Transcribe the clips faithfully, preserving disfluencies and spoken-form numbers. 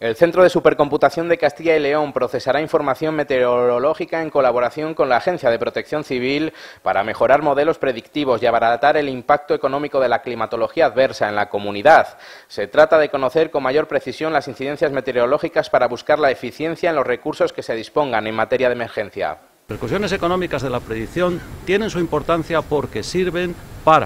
El Centro de Supercomputación de Castilla y León procesará información meteorológica en colaboración con la Agencia de Protección Civil para mejorar modelos predictivos y abaratar el impacto económico de la climatología adversa en la comunidad. Se trata de conocer con mayor precisión las incidencias meteorológicas para buscar la eficiencia en los recursos que se dispongan en materia de emergencia. Las repercusiones económicas de la predicción tienen su importancia porque sirven para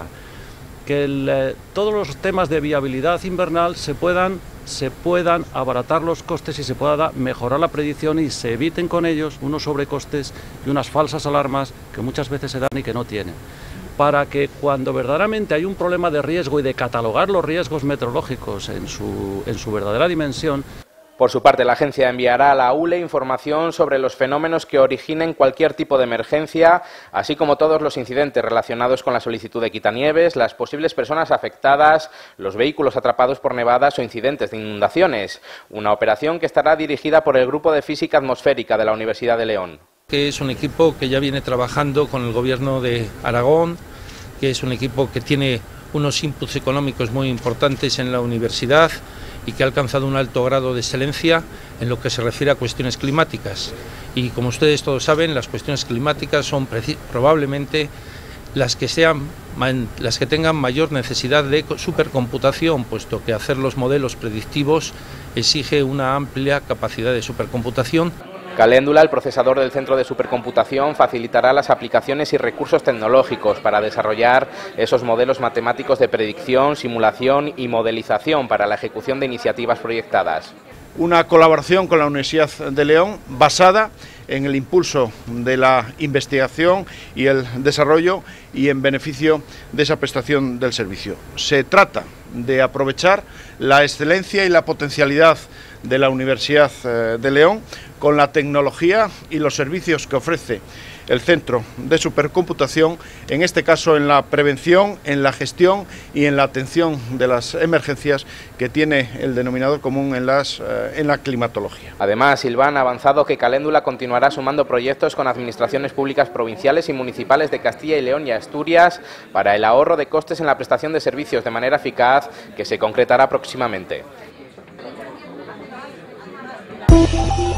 que el, eh, todos los temas de viabilidad invernal se puedan, se puedan abaratar los costes y se pueda mejorar la predicción y se eviten con ellos unos sobrecostes y unas falsas alarmas que muchas veces se dan y que no tienen. Para que cuando verdaderamente hay un problema de riesgo y de catalogar los riesgos meteorológicos en su, en su verdadera dimensión. Por su parte, la agencia enviará a la U L E información sobre los fenómenos que originen cualquier tipo de emergencia, así como todos los incidentes relacionados con la solicitud de quitanieves, las posibles personas afectadas, los vehículos atrapados por nevadas o incidentes de inundaciones. Una operación que estará dirigida por el Grupo de Física Atmosférica de la Universidad de León. Que es un equipo que ya viene trabajando con el Gobierno de Aragón, que es un equipo que tiene unos inputs económicos muy importantes en la universidad y que ha alcanzado un alto grado de excelencia en lo que se refiere a cuestiones climáticas. Y como ustedes todos saben, las cuestiones climáticas son probablemente las que, sean, las que tengan mayor necesidad de supercomputación, puesto que hacer los modelos predictivos exige una amplia capacidad de supercomputación. Caléndula, el procesador del Centro de Supercomputación, facilitará las aplicaciones y recursos tecnológicos para desarrollar esos modelos matemáticos de predicción, simulación y modelización para la ejecución de iniciativas proyectadas. Una colaboración con la Universidad de León basada en el impulso de la investigación y el desarrollo y en beneficio de esa prestación del servicio. Se trata de aprovechar la excelencia y la potencialidad de la Universidad de León con la tecnología y los servicios que ofrece el Centro de Supercomputación, en este caso en la prevención, en la gestión y en la atención de las emergencias que tiene el denominador común en, las, eh, en la climatología. Además, Silván ha avanzado que Caléndula continuará sumando proyectos con administraciones públicas provinciales y municipales de Castilla y León y Asturias para el ahorro de costes en la prestación de servicios de manera eficaz, que se concretará próximamente.